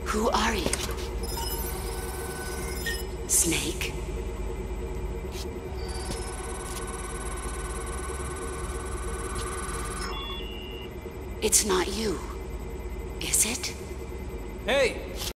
Who are you? Snake? It's not you, is it? Hey!